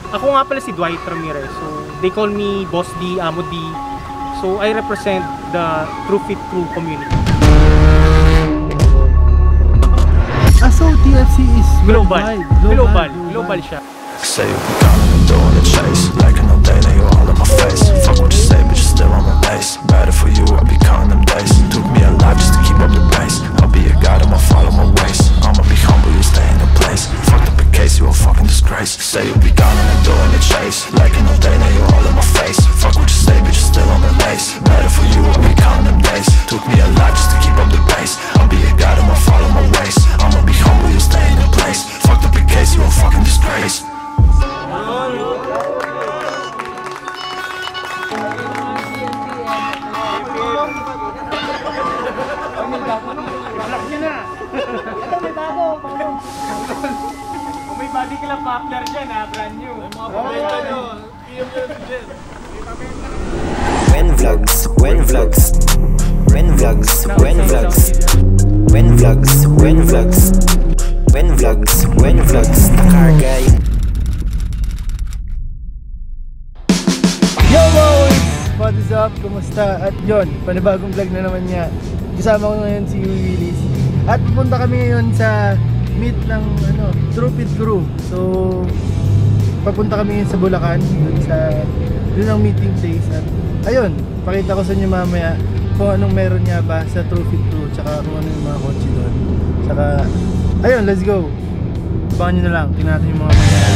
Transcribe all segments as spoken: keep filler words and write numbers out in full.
Ako nga pala si Dwight Ramirez. So, they call me Boss D, Amo D. So, I represent the TrueFit Crew community. Ah, so T F C is global. Global, global. Global. Global siya. Say you be coming and doing the chase. Like an all day, now you all in my face. Fuck what you say, but you're still on my base. Better for you, I'll be counting them days. Took me a life just to keep up the pace. I'll be a guide, I'ma follow my ways. I'ma be humble, you stay in the place. Fucked up a case, you a fucking disgrace. Say you be coming and doing the chase. Like an all day, now you all in my face. Fuck what you say, but you're still on my base. Better for you, I'll be counting them days. Took me a life just to keep up the pace. I'll be a guide, I'ma follow my ways. I'ma be humble, you stay in the place. Fucked up a case, you a fucking disgrace. Block nyo na! Ito may bago! Kung may body club poplar dyan ha, brand new. May mga pabenta nyo. When vlogs, when vlogs, when vlogs, when vlogs, when vlogs, when vlogs, when vlogs, when vlogs, the car guy. Yo boys! What is up? Kumusta? At yun, panibagong vlog na naman niya. Kasama ko ngayon si Willis. At pupunta kami ngayon sa meet ng ano, TrueFit Crew. So, papunta kami ngayon sa Bulacan, dun sa dun ang meeting place. At ayun, pakita ko sa inyo mamaya kung anong meron niya ba sa TrueFit Crew, tsaka kung ano yung mga kotse doon. Tsaka, ayun, let's go. Abangan nyo na lang, tingnan natin yung mga mangyayari.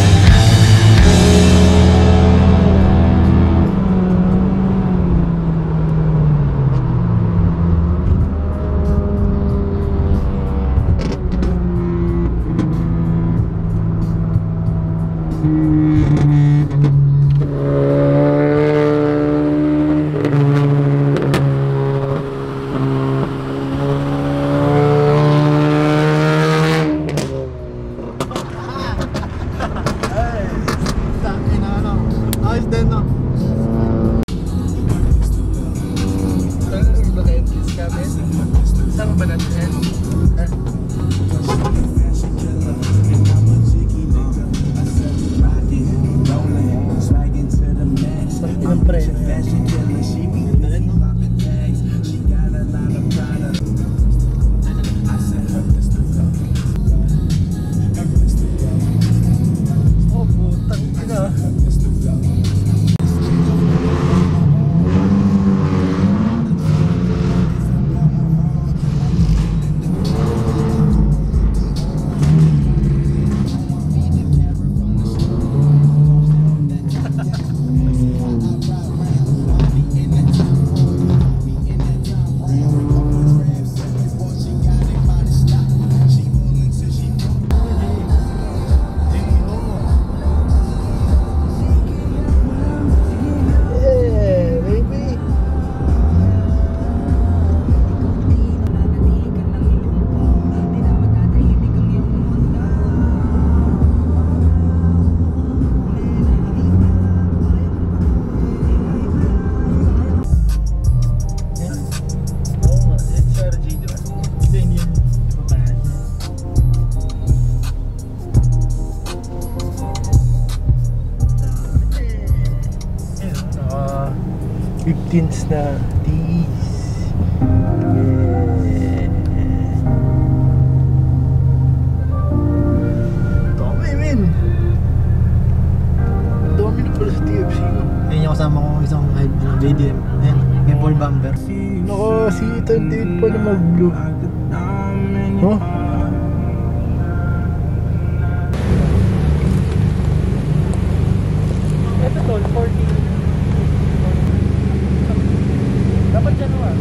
fifteens na tees. Yeah. Dami, men. Dami na pala sa T F C, no? Ayun yung kasama ko isang J D M. Ayan, may ball bumper. Naka, si twenty-eight pa na mag-blue. Huh? Ito tol, forty. Dapat January.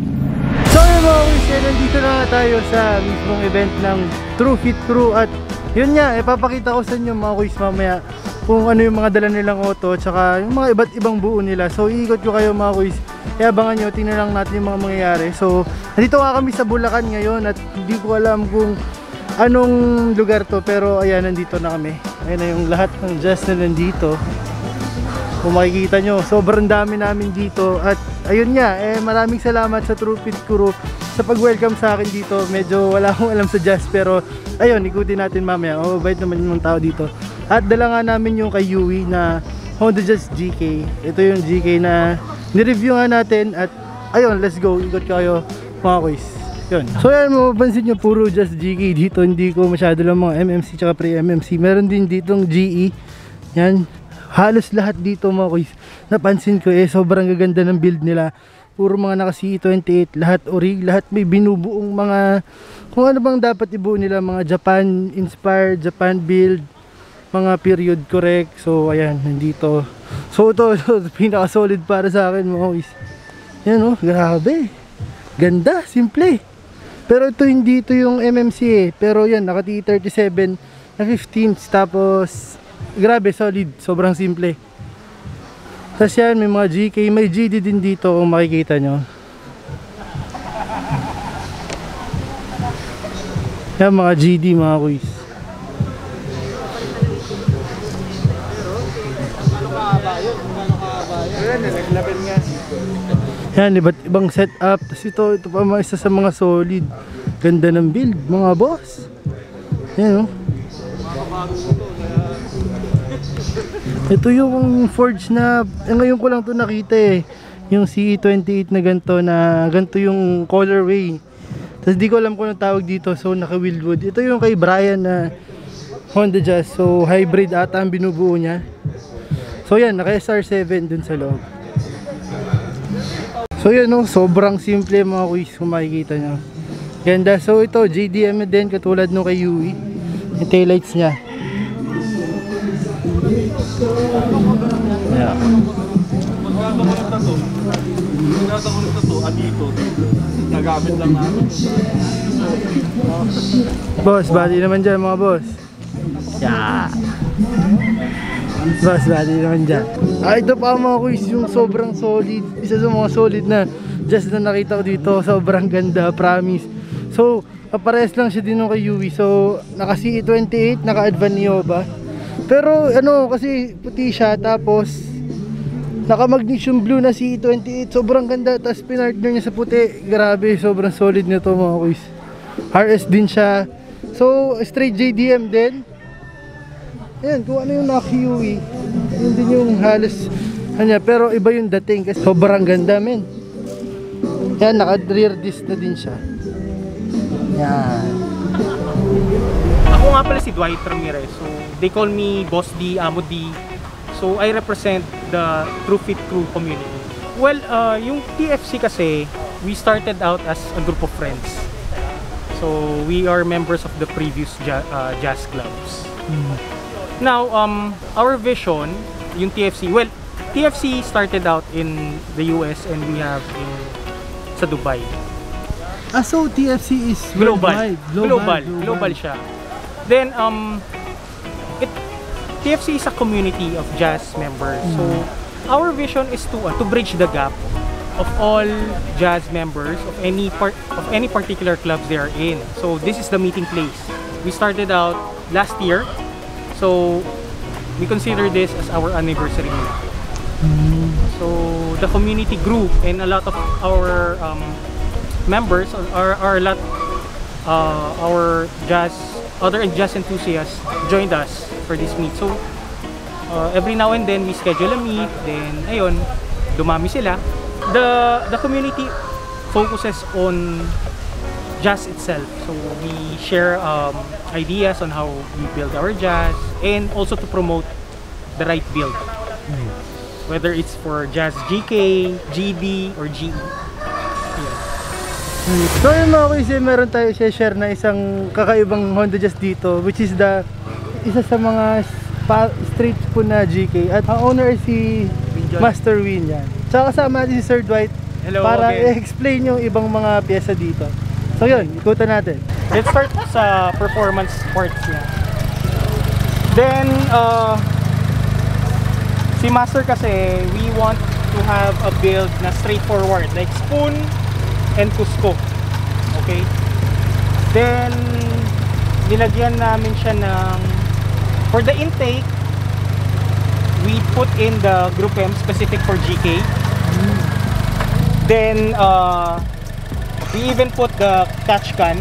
Nandito na tayo sa mismong event ng TrueFit Crew at yun nga, ipapakita ko sa inyo mga kuys mamaya kung ano yung mga dala nilang auto, tsaka yung mga iba't ibang buo nila. So iikot ko kayo mga kuys, kaya abangan nyo, tingnan lang natin yung mga mangyayari. So nandito nga kami sa Bulacan ngayon at hindi ko alam kung anong lugar to, pero ayan, nandito na kami. Ayan na yung lahat ng jazz na nandito. Kung makikita nyo, sobrang dami namin dito. At ayun nga, eh, maraming salamat sa Trupit Crew sa pag-welcome sa akin dito. Medyo wala akong alam sa jazz, pero ayun, ikutin natin mamaya. Oh, mabait naman yung mga tao dito. At dala nga namin yung kay Yui na Honda Jazz G K. Ito yung G K na nireview nga natin. At ayun, let's go, ikot kayo mga kuys. Yun. So yan, mapapansin nyo, puro Jazz G K dito. Hindi ko masyado lang mga M M C tsaka pre-M M C. Meron din ditong G E. Yan, halos lahat dito mga kuys. Napansin ko eh, sobrang gaganda ng build nila. Puro mga naka C E twenty-eight, lahat ori, lahat may binubuong mga kung ano bang dapat ibuo nila, mga Japan inspired, Japan build, mga period correct. So ayan, nandito. So ito, ito pinaka solid para sa akin mga kuys. Yan oh, grabe. Ganda, simple. Pero ito hindi ito yung M M C eh. Pero yan, naka T thirty-seven na fifteenths. Tapos grabe, solid, sobrang simple. Tapos yan, may mga G K, may G D din dito kung makikita nyo. Yan, mga G D mga kuys. Yan, iba't ibang setup. Tapos ito, ito pa mga isa sa mga solid. Ganda ng build mga boss. Yan o. Ito yung forge na eh, ngayon ko lang to nakita eh, yung C E twenty-eight na ganito, na ganito yung colorway. Tapos di ko alam kung anong tawag dito. So naka Wildwood. Ito yung kay Brian na Honda Jazz. So hybrid ata ang binubuo niya. So yan, naka S R seven dun sa loob. So yan no, sobrang simple mga kuys kung makikita nyo. Ganda. So ito J D M din, katulad nung kay Yui. Yung taillights niya. Yeah. Boss, bali naman dyan mga boss. Yeah. Boss, bali naman dyan. Ah, ito pa mga kuys, yung sobrang solid. Isa sa mga solid na just na nakita ko dito. Sobrang ganda, promise. So, pares lang siya din nung kay Yui. So, naka C E twenty-eight, naka Advan Nioba. Pero ano, kasi puti siya, tapos naka magnesium blue na C E twenty-eight. Sobrang ganda, tapos pinartner niya sa puti. Grabe, sobrang solid nito mga kuys. R S din siya. So, straight J D M din. Ayan, kung ano yung naka Yui, yun din yung halos kanya. Pero iba yung dating kasi sobrang ganda men. Yan, naka rear disc na din siya. Yan. Ako nga pala si Dwight Ramirez. So they call me Boss D, Amo D. So I represent the Trupit Crew community. Well, uh, yung T F C kasi, we started out as a group of friends. So we are members of the previous ja uh, jazz clubs. Mm. Now, um, our vision, yung T F C, well, T F C started out in the U S and we have in sa Dubai. Ah, so T F C is global. Global, global, global, global siya. Then, um, it, T F C is a community of jazz members. Mm. So, our vision is to uh, to bridge the gap of all jazz members of any part of any particular clubs they are in. So, this is the meeting place. We started out last year. So, we consider this as our anniversary. Mm. So, the community grew and a lot of our um, members are, are a lot uh, our jazz other jazz enthusiasts joined us for this meet. So uh, every now and then we schedule a meet, then ayun, dumami sila. The the community focuses on jazz itself. So we share um, ideas on how we build our jazz and also to promote the right build. Mm. Whether it's for Jazz G K, G D, or G E. So yun mga kuys, meron tayo share na isang kakaibang Honda Jazz dito, which is the isa sa mga street po na G K. At ang owner si Winjon. Master Win yan. Tsaka kasama natin si Sir Dwight. Hello, para i-explain yung ibang mga pyesa dito. So yun, ikutan natin. Let's start sa performance parts niya. Then, uh, si Master kasi, we want to have a build na straightforward, like spoon and Cusco. Okay? Then, nilagyan namin siya ng, for the intake, we put in the Group M specific for G K. Mm. Then, uh, we even put the catch can,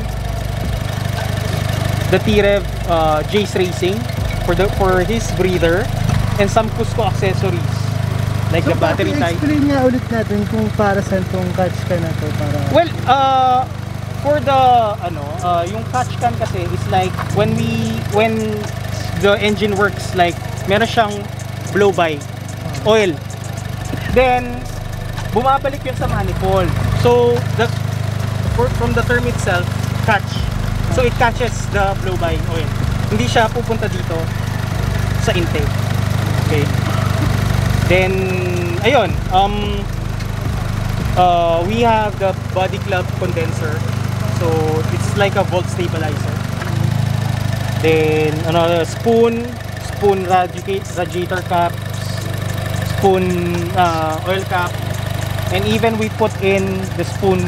the T-Rev uh, Jace Racing for the for his breather, and some Cusco accessories like So, the battery type. explain nga ulit natin kung para saan tong catch ka na to para... Well, uh, for the ano, uh, yung catch can kasi is like when we when the engine works, like meron siyang blow by oil. Then bumabalik yun sa manifold. So the for, from the term itself, catch. So it catches the blow by oil. Hindi siya pupunta dito sa intake. Okay. Then ayun, um uh, we have the body club condenser. So it's like a volt stabilizer. Then another spoon, spoon radiator, radiator caps, spoon uh, oil cap, and even we put in the spoon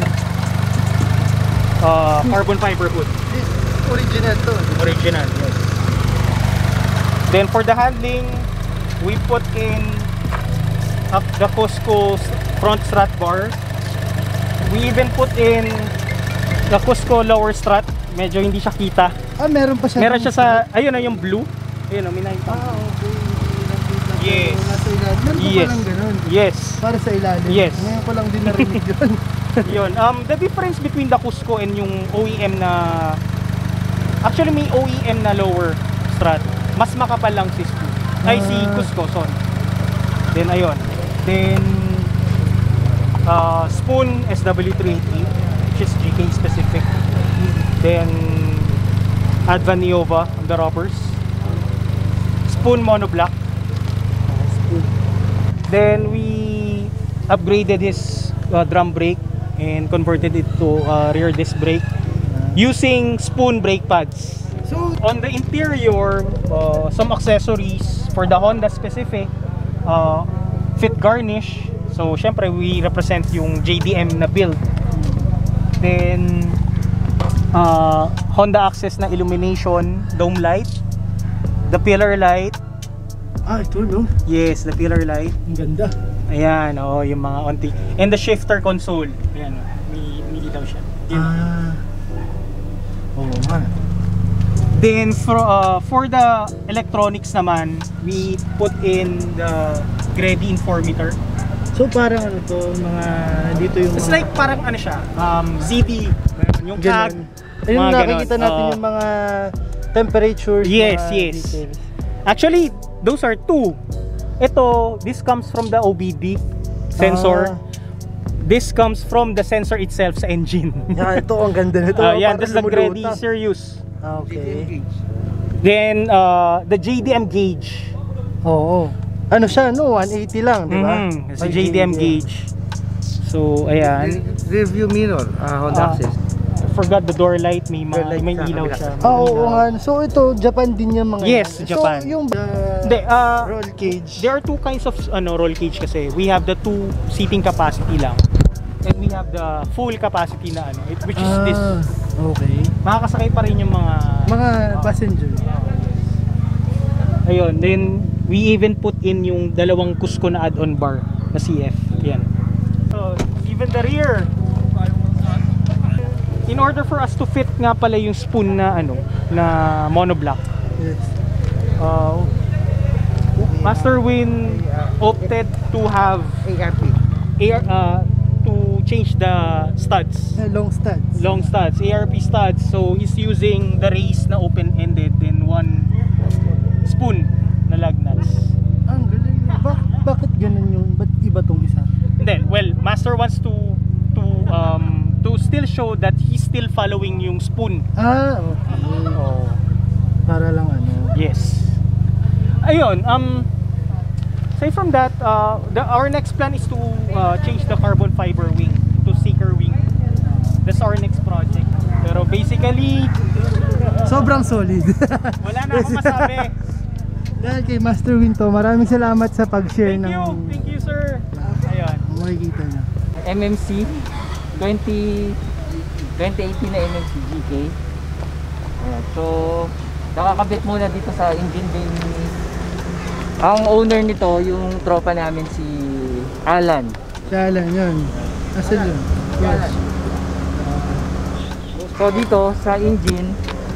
uh, carbon fiber hood. This original to. Original, yes. Then for the handling, we put in up the Cusco front strut bar. We even put in the Cusco lower strut. Medyo hindi siya kita. Ah, meron pa siya. Meron siya sa, ayun na yung blue. Ayun o, may nakita. Ah, okay. Yes. Nasa ilalim. Meron pa Yes. palang ganun. Yes. Para sa ilalim. Yes. Ngayon ko lang din narinig yun. Yun. Um, the difference between the Cusco and yung O E M na, actually may O E M na lower strut. Mas makapal lang si spoon. Ay, si Ah. Cusco, sorry. Then, ayun. Then, uh, spoon S W three eighty, which is G K specific. Then, Adva Neova on the rubbers. Spoon monoblock. Then, we upgraded his uh, drum brake and converted it to uh, rear disc brake using spoon brake pads. So, On the interior, uh, some accessories for the Honda specific, uh, fit garnish. So, syempre, we represent yung J D M na build. Then, uh, Honda Access na illumination, dome light, the pillar light. ah, ito no? Yes, the pillar light. Ang ganda. Ayan, oh, yung mga onti. And the shifter console. Ayan, may, may daw siya. Yun. Ah. Oo nga. Then for uh, for the electronics naman, we put in the Grady Informeter. So parang ano to, mga dito yung It's mga... like parang ano siya, um, Z D, yung C A G. Ganun. Ayun, mga nakikita ganon. natin Oo. yung mga temperatures. Yes, mga yes. details. Actually, those are two. Ito, this comes from the O B D sensor. Ah. This comes from the sensor itself sa engine. Yan, ito ang ganda nito. Uh, yan, Parang this is the Grady lumuluta. Sirius. Ah, okay. Then, uh, the J D M gauge. Oo. Ano siya, no? one eighty lang, di ba? Mhm, it's a May J D M gauge. So, ayan. Review mirror, uh, Honda Ah, Access. I forgot the door light, may, ma- Door light may sa ilaw kabila. siya. may Ah, oo ilaw. nga. So ito, Japan din yung mga Yes, yan. Japan. So yung uh, Hindi, uh, roll cage. there are two kinds of ano roll cage kasi. We have the two seating capacity lang. And we have the full capacity na ano, it, which is Ah, this. okay. Makakasakay pa rin yung mga Mga passenger. ayun, then we even put in yung dalawang Cusco na add-on bar na C F. Yan. So, even the rear. In order for us to fit nga pala yung spoon na ano, na monoblock. Yes. Uh, Master Win opted to have A R P. air uh, to change the studs, Eh, long studs. long studs, A R P studs. So he's using the race na open-ended and one spoon na lug nuts. Ang galing. Bak bakit ganun yung, ba't iba tong isa? And then, well, Master wants to to um to still show that he's still following yung spoon. Ah, okay. Oh, Para lang ano. yes. Ayun, um aside from that, uh, the, our next plan is to uh, change the carbon fiber wing to Seeker wing. That's our next project. Pero basically, Sobrang solid. wala na akong masabi. Dahil kay Master Winto, maraming salamat sa pag-share Thank ng... you, thank you sir. Ayan. Makikita niyo. M M C twenty eighteen na M M C G K. Ayan. So nakakabit muna dito sa engine bay ni ang owner nito, yung tropa namin si Alan. Siya lang yun. Asan yun? Alan. So dito sa engine,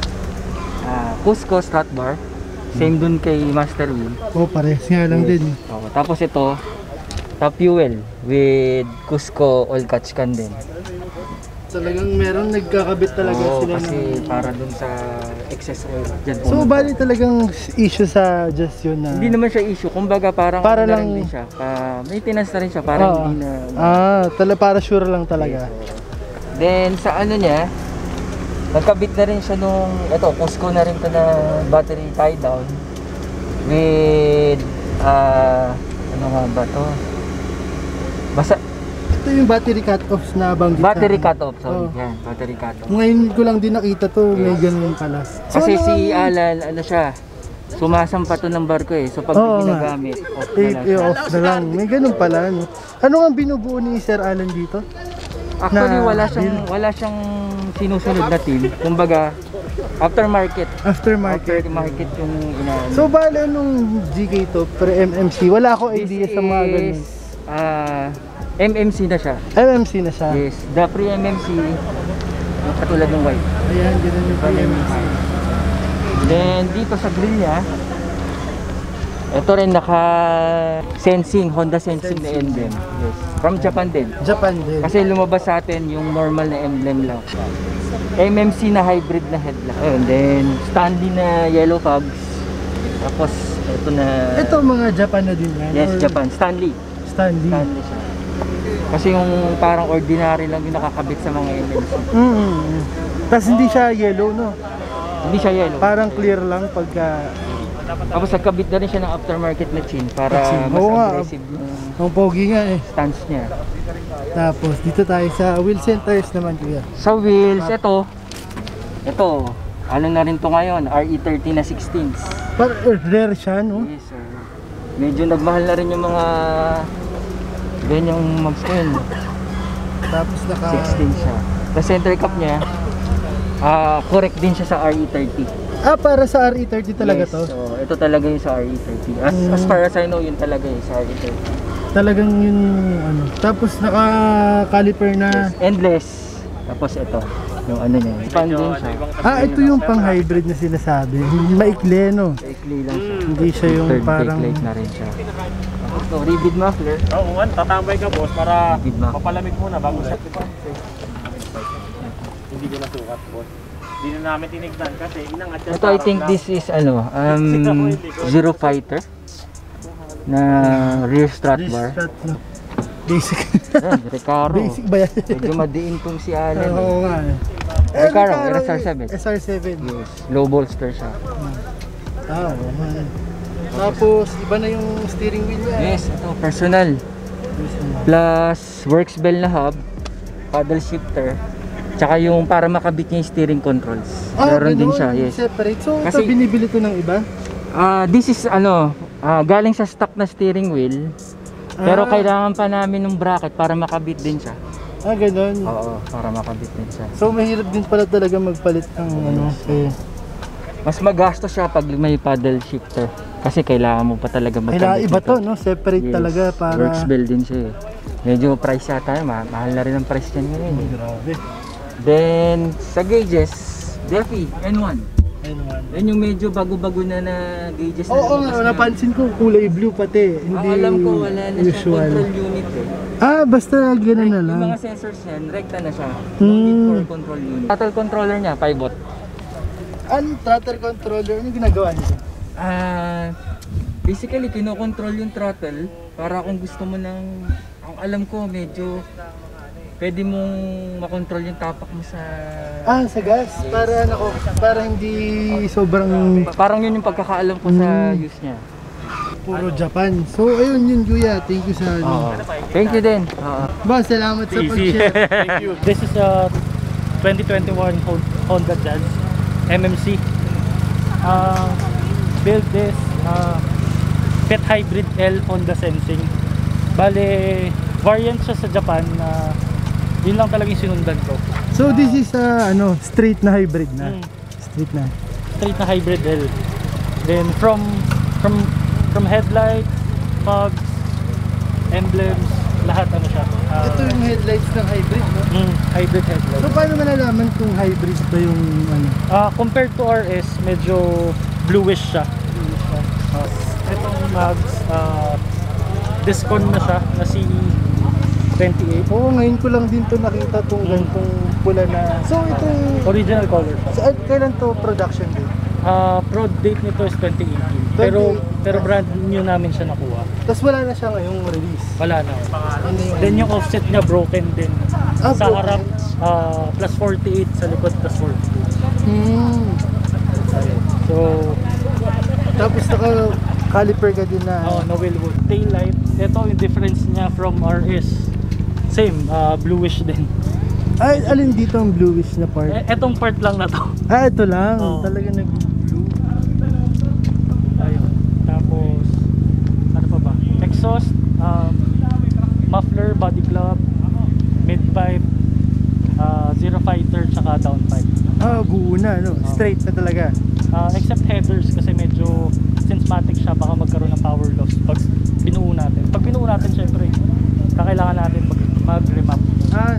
ah, Cusco strut bar, same dun kay Master Wheel. Oh, parehas nga lang din. Oo, tapos ito top fuel with Cusco oil catch can din. Talagang meron nagkakabit talaga Oo, sila kasi ng... para dun sa excess oil dyan So, pumunta. bali talagang issue sa just yun na... Hindi naman siya issue, kumbaga parang Para ano lang- rin din siya, pa, maintenance na rin siya, parang Oo. hindi na Ah, tala para sure lang talaga. Then sa ano niya, nagkabit na rin siya nung, ito, Cusco na rin to na battery tie down with, ah, ano nga ba to? Basta, Ito yung battery cut-offs na banggit battery natin. cut-off, sorry, Oo. yan, battery cut-off. Ngayon ko lang din nakita to, may ganun pala. So, Kasi ano si ang- Alan, ano siya, sumasampa to ng barko eh, so pag Oo nga. ginagamit, off na Eh, lang. eh, off na lang. May ganun pala, no? Ano ang binubuo ni Sir Alan dito? Actually, na- wala siyang, wala siyang sinusunod na team, kumbaga, aftermarket. Aftermarket. Aftermarket yung inaano. So, bale nung G K to, pre M M C, wala ako idea sa mga ganun. Ah, M M C na siya. M M C na siya. Yes, the pre-M M C, yung katulad ng white. Ayan, ganun yung pre M M C. Then, dito sa grill niya, ito rin naka-sensing, Honda Sensing na emblem. Yes, from Japan din. Japan din. Kasi lumabas sa atin yung normal na emblem lang. M M C na hybrid na headlamp. Ayun, then Stanley na yellow fogs. Tapos, ito na... Ito mga Japan na din yan. Yes, or Japan. Stanley. Stanley. Stanley siya. Kasi yung parang ordinary lang yung nakakabit sa mga M M C. Mm-hmm. Tapos hindi siya yellow, no? Hindi siya yellow. Parang clear lang pagka... Tapos nagkabit na rin siya ng aftermarket na chin para Chin. mas Oo nga. aggressive yung Ang pogi nga eh. stance niya. Tapos dito tayo sa wheel centers naman, kuya. Sa wheels, ito. Ito. Ano na rin to ngayon? R E thirty na sixteens. Par eh, rare siya, no? Yes, sir. Medyo nagmahal na rin yung mga ganyang mags ko yun. Tapos naka... sixteen siya. The center cap niya, ah correct din siya sa R E thirty. Ah, para sa R E thirty talaga Yes, to? So, ito talaga yung sa R E thirty. As, Mm. as far as I know, yun talaga yung sa R E thirty. Talagang yun, ano. Tapos naka-caliper na... Endless. Tapos ito, yung ano niya. Span din siya. Ah, ito yung pang-hybrid na sinasabi. Maikli, no? Ikli lang siya. Hindi siya yung Third parang... brake light na rin siya. Tapos to, ribbed muffler. Oo, oh, tatambay ka boss para Ribbed muffler. mapalamig muna bago sa hindi ko nasukat boss. Hindi na namin tinignan kasi inangat siya. Ito I think this is ano, um, Zero Fighter na rear strut This bar. shot, no? Basic. Ayan, Recaro. Basic ba yan? Medyo madiin tong si Alan. Oo eh. nga eh. Recaro, Recaro, S R seven. S R seven. Yes, low bolster siya. Ah, oo nga. Tapos, iba na yung steering wheel niya. Yes, ito personal. Plus works bell na hub, paddle shifter, tsaka yung para makabit niya yung steering controls. Ah, Meron din ganun, siya, yes. separate. So, Kasi- ito binibili to ng iba? Ah, this is ano, ah, galing sa stock na steering wheel. Pero Ah. kailangan pa namin ng bracket para makabit din siya. Ah, ganun. Oo, para makabit din siya. So, mahirap din pala talaga magpalit ng ano. Eh, Mas magastos siya pag may paddle shifter. Kasi kailangan mo pa talaga magkabit. kailangan iba nito. to, no? Separate Yes, talaga para... works bell din siya eh. Medyo price yata, ma mahal na rin ang price niyan ngayon. eh. Grabe. Then, sa gauges, Delphi, N one. Ayun naman. Yan yung medyo bago-bago na na gauges na Oo, lumabas nga, na. napansin ko kulay blue pati. Ang Hindi alam ko wala na siyang usual. control unit eh. Ah, basta gano'n na lang. Yung mga sensors yan, rekta na siya. No need Hmm. for control unit. Throttle controller niya, pivot. Ano, throttle controller, ano ginagawa nito? Ah, basically kinokontrol yung throttle para kung gusto mo ng, ang alam ko medyo pwede mong makontrol yung tapak mo sa Ah, sa gas. Para ano ko, para hindi sobrang parang yun yung pagkakaalam ko sa use niya. puro Japan. So, ayun yun, kuya. Thank you sa ano. Thank you din. Oo. Ba, salamat sa Easy. pag-share. Thank you. This is a twenty twenty-one Hon- Honda Jazz M M C. Uh, built this uh, Pet Hybrid L Honda Sensing. Bale, variant siya sa Japan na yun lang talagang sinundan ko. So this is uh, ano, straight na hybrid na. Mm. Straight na. Straight na hybrid L. Then from from from headlight, fogs, emblems, lahat ano siya. Uh, Ito yung headlights ng hybrid, no? mm, hybrid headlight. So paano malalaman kung hybrid ba yung ano? Ah, compared to R S, medyo bluish siya. Uh, itong mags, uh, discon na siya, na C twenty-eight. Oo, ngayon ko lang din to nakita tong ganitong pula na. So itong Original color. sa kailan to production date? Uh, prod date nito is twenty eighteen. Pero pero brand new namin siya nakuha. Tapos wala na siya ngayong release. Wala na. Ano yung Then yung offset niya broken din. Ah, Sa broken. harap uh, plus forty-eight, sa likod plus forty-eight. Hmm. So, Tapos naka caliper ka din na. oh, no wheelwood. Tail light. Ito yung difference niya from R S. Same, uh, bluish din. Ay, alin dito ang bluish na part? Eh, etong part lang na to. Ah, ito lang. Oo. Talaga nag-blue. Ayun. Tapos, ano pa ba? Exhaust, um, muffler, body club, mid pipe, uh, zero fighter, tsaka down pipe. Ah, buo na, no? Straight na talaga. Uh, except headers kasi medyo since matic siya, baka magkaroon ng power loss pag binuo natin. Pag binuo natin, syempre, kakailangan natin mag, mag-remap. Ah,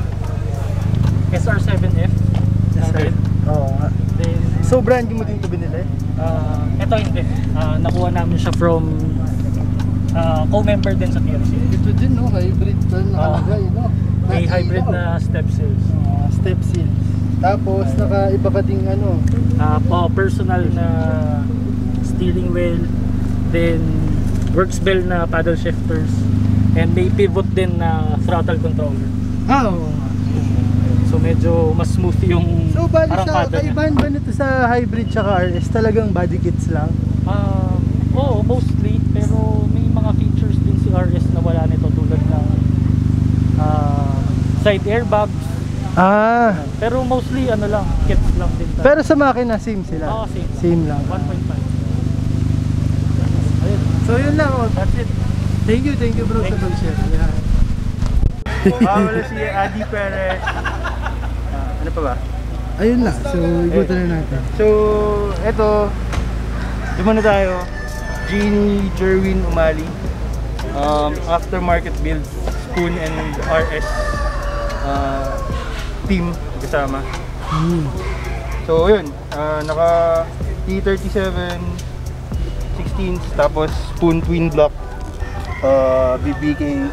S R seven F. sir. Oo nga. Then, So, brand new mo din ito binili? uh, ito hindi. Uh, nakuha namin siya from uh, co-member din sa T F C. Ito din, no? Hybrid pa nakalagay, no? May hybrid na step sales. Ah, step seal. Tapos, naka-iba ka ding ano. Uh, po, personal na steering wheel, then works bell na paddle shifters, and may pivot din na throttle controller. Ah, oo nga. So medyo mas smooth yung So, bali sa arangkada niya. kaibahan ba nito sa hybrid tsaka R S? Talagang body kits lang? Ah, oo, mostly, pero may mga features din si R S na wala nito tulad ng ah, side airbags. Ah, Pero mostly ano lang, kits lang din. tayo. pero sa makina, same sila? Oo, same. Same lang. one point five. Ayun. So, yun lang. Oh. That's it. Thank you, thank you bro Thank sa you. pag-share. Yeah. Ah, wala si Adi Perez. Ah, ano pa ba? Ayun lang. So, igutan na natin. So, eto, lima na tayo. Jeannie Jerwin Umali. Um, aftermarket build, Spoon and R S uh, team kasama. Hmm. So, yun. Uh, naka T thirty-seven sixteen, tapos Spoon twin block, uh, B B K.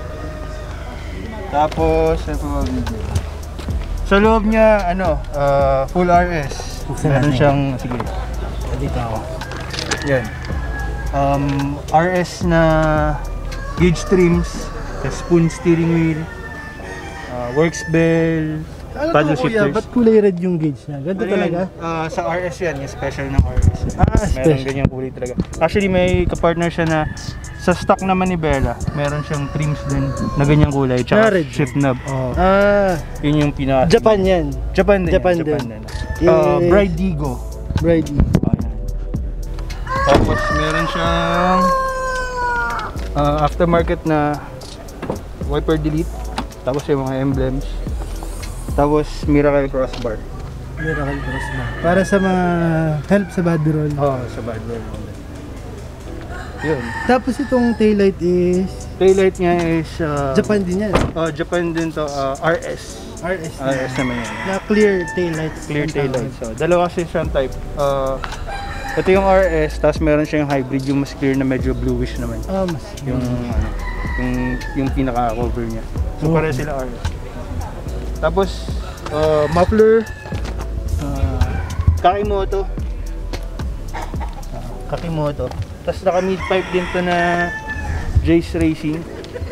Tapos, ano pa ba? Sa loob niya, ano, uh, full R S. Buksan Meron natin. siyang, sige, Dito ako. yan. Um, R S na gauge trims, the spoon steering wheel, uh, works bell, Ano paddle to kuya? shifters. Ba't kulay red yung gauge niya? Ganito Ano talaga? yun? Ah, sa R S yan, yung special ng R S. Ah, Meron special. ganyang kulay talaga. Actually, may kapartner siya na sa stock naman ni Bella, meron siyang trims din na ganyang kulay. Na Tsaka red. shift knob. Oh. Ah, Yun yung pinaka... Japan yan. Japan din. Japan yan, Japan din. din. Uh, Yes. Bride Digo. Brady. Ayan. Tapos meron siyang uh, aftermarket na wiper delete. Tapos yung mga emblems. Tapos Miracle crossbar. Miracle Cross ba? Para sa mga help sa body roll. Oh, sa bad roll. Yun. Tapos itong taillight is Taillight niya is uh, Japan din yan. Oh, Japan din to, uh, R S. R S R S naman yan. na clear taillight. Clear taillight. So, dalawa kasi siyang type. Uh, ito yung R S, tapos meron siyang hybrid, yung mas clear na medyo bluish naman. Ah, mas. Yung ano, yung yung pinaka-cover niya. So, Oh. pareho sila R S. Tapos, uh, muffler, uh, Kakimoto. Uh, Kakimoto. Tapos naka mid-pipe din to na Jace Racing.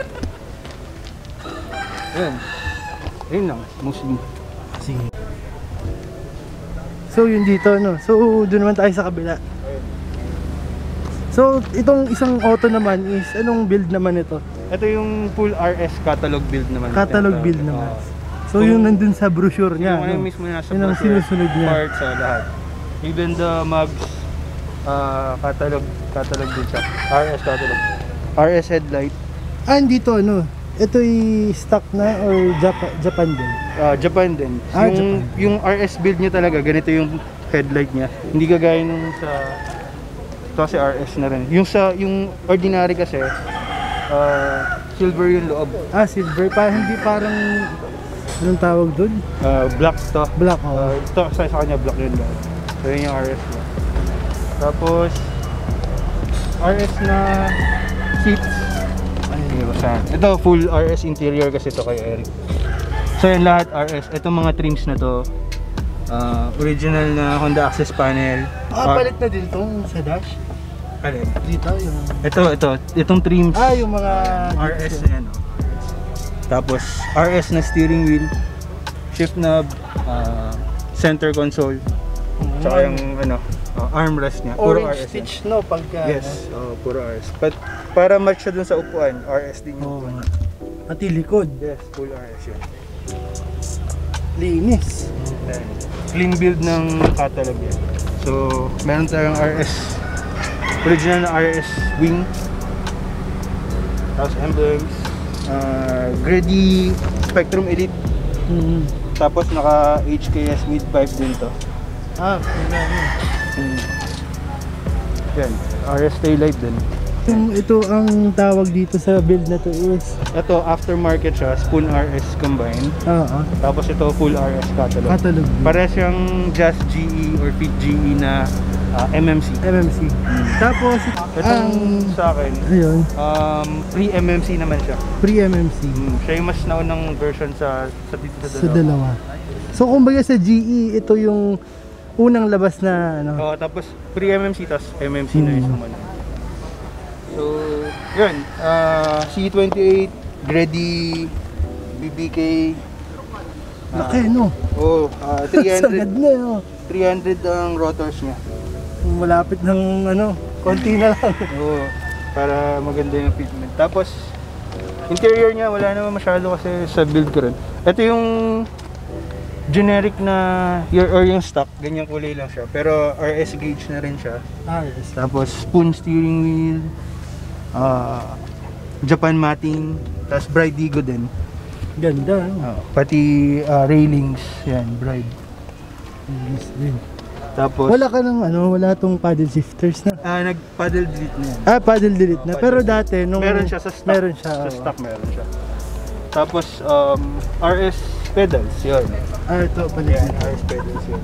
Ayun. Ayun lang, mostly. Sige. So yun dito no. So doon naman tayo sa kabila. So itong isang auto naman is anong build naman ito? Ito yung full R S catalog build naman. Catalog Ito, build ito. naman. Oo. So Kung- yun nandun sa brochure niya. Yung ano no? mismo nasa Yun ang brochure, sinusunod niya. parts, sa lahat. Even the mugs, Ah, catalog, catalog din siya. R S catalog. R S headlight. Ah, dito ano? Ito ay stock na or Japan, Japan din? Ah, Japan din. Ah, yung, Japan. yung R S build niya talaga, ganito yung headlight niya. Hindi kagaya nung sa ito kasi R S na rin. Yung sa yung ordinary kasi ah, silver yung loob. Ah, silver. Pa, hindi parang anong tawag doon? Ah, black to. Black, Ah, oh. ito sa, sa kanya black yun loob. So yun yung R S niya. Tapos R S na seats. Ay, saan? Ito full R S interior kasi ito kay Eric. So yan lahat R S. Itong mga trims na to ah, original na Honda Access panel. Ah, palit na din itong sa dash. Alin? Dito yung... Ito, ito. Itong trims Ah, yung mga... R S na yan. Oh. Tapos R S na steering wheel, shift knob, ah, center console, tsaka yung ano, ah, armrest niya. Puro R Orange S yan. stitch, no? Pagka... Yes, oh, puro R S. But para match siya dun sa upuan, R S din yung Oh. upuan. Pati likod. Yes, full R S yun. Linis. Then, clean build ng catalog yan. So, meron tayong R S, original na R S wing. Tapos emblems, uh, Grady Spectrum Elite. Mm. Tapos naka H K S mid pipe din to. Ah, kaya Hmm. Yan, R S taillight din. Yung ito ang tawag dito sa build na to is Ito aftermarket siya, Spoon R S combined. ah, ah, Tapos ito full R S catalog. catalog Parehas yung Just G E or Fit G E na uh, M M C. M M C. Tapos Itong ang sa akin, ayun, um, pre-M M C naman siya. pre-M M C Mm, siya yung mas naunang version sa sa dito sa sa dalawa. dalawa. So kumbaga sa G E ito yung unang labas na ano. Oo, tapos pre-M M C tapos M M C na yung sumunod. So, yun. Uh, C twenty-eight, Grady, B B K. Laki no. Oh, uh, three hundred. Sagad na no. three hundred ang rotors niya. Malapit ng ano, konti na lang. Oo, para maganda yung fitment. Tapos, interior niya, wala naman masyado kasi sa build ko rin. Ito yung generic na, your, or yung stock, ganyan kulay lang siya. Pero R S gauge na rin siya. Ah, yes. Tapos, spoon steering wheel, ah, Japan matting, tapos Bride Digo din. Ganda no. Ah, pati ah, railings, yan, Bride. Yes, din. Tapos, Wala ka ng ano, wala tong paddle shifters na. ah, nag-paddle delete na yan. Ah, paddle delete na. Oh, Pero paddle. dati nung Meron siya sa stock. Meron siya. Sa oo. stock meron siya. Tapos, um, R S pedals, yun. Ah, ito pala. Yan, R S pedals yun.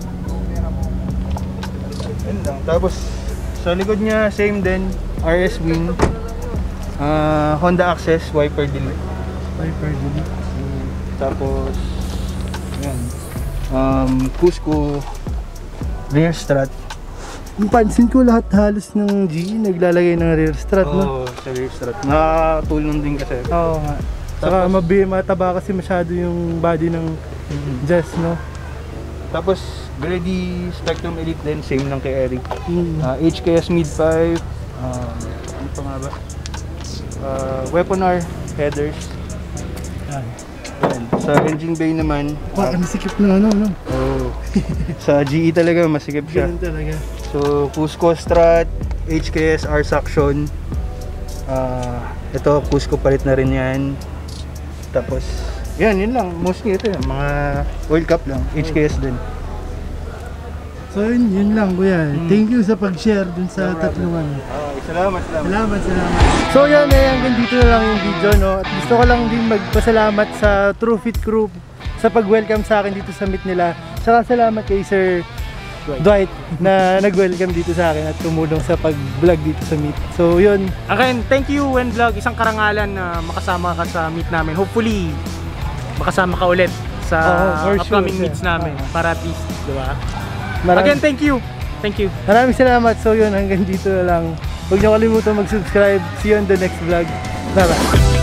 Yun lang. Tapos, sa likod niya, same din, R S wing, ah, Honda Access, wiper delete. Wiper delete. Tapos, yan. Um, Cusco, rear strut. Yung pansin ko lahat halos ng G E naglalagay ng rear strut no. Oo, sa rear strut. Nakatulong din kasi. Oo nga. Saka Tapos- mabi, mataba kasi masyado yung body ng Jazz no. Tapos, Grady Spectrum Elite din, same lang kay Eric. Mm. Uh, H K S mid five, um, ano pa nga ba? Uh, Weapon R headers. Yan. Yan. Sa engine bay naman, Wah, ang sikip na ano no. oh, sa G E talaga masikip siya. Ganun talaga. So, Cusco strut, H K S R suction. Uh, ito, Cusco palit na rin yan. Tapos, yan, yun lang. Mostly ito yan, mga oil cap lang. H K S din. So yun, yun lang kuya. Mm. Thank you sa pag-share dun sa No problem. tatlungan. Okay, salamat, salamat. Salamat, salamat. So yan, eh, hanggang dito na lang yung video, no? At gusto ko lang din magpasalamat sa True Fit Group sa pag-welcome sa akin dito sa meet nila. Tsaka salamat kay Sir Dwight na nag-welcome dito sa akin at tumulong sa pag-vlog dito sa meet. So yun, Again, thank you Wenvlog. Isang karangalan na makasama ka sa meet namin. Hopefully, makasama ka ulit sa Oo, for upcoming sure, meets sir. namin. Oo. Para at least, di ba? maraming, Again, thank you. Thank you. maraming salamat. So yun, hanggang dito na lang. Huwag niyo kalimutan mag-subscribe. See you on the next vlog. Bye-bye.